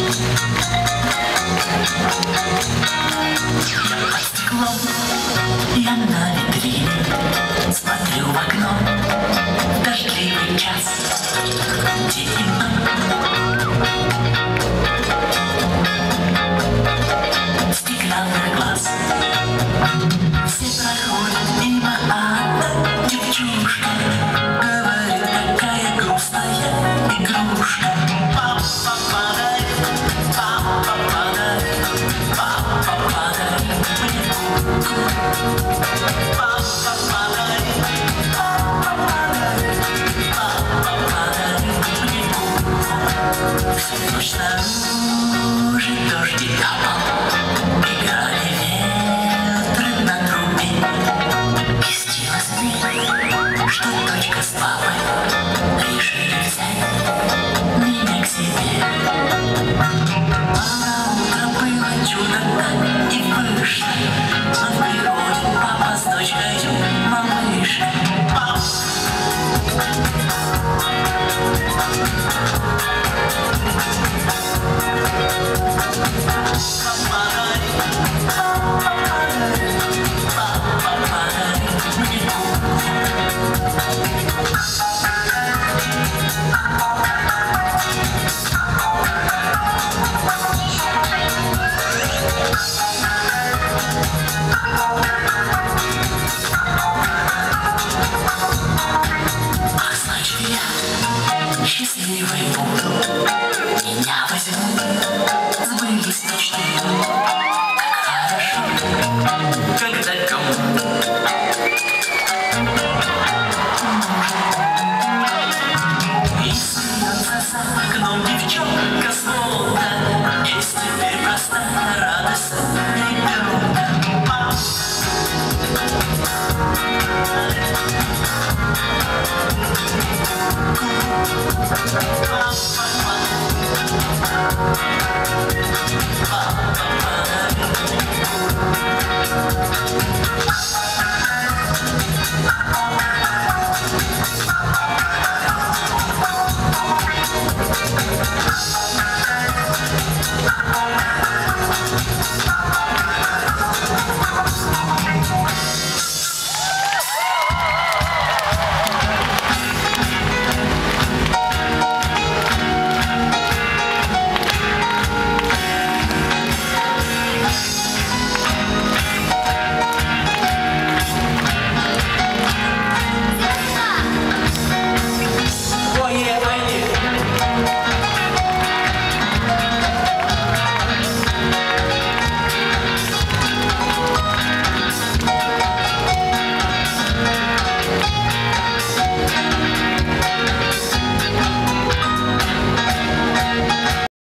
Я на витрине смотрю в окно, дождливый час, темно. Стеклянный глаз, все проходят мимо, а одна девчушка говорит, какая грустная игрушка. Папа падает, папа падает, папа падает мне куку. Папа падает, папа падает, папа падает мне куку. Всю ночь снаружи дождь и капал, играли ветры на трубе. И снилось мне, что дочка с папой решили взять меня к себе. А на утро было чудо, так и вышло. А в природе папа с дочкой малышкой. Папа. Счастливый буду, меня возьмут, сбылись мечты. Как хорошо, когда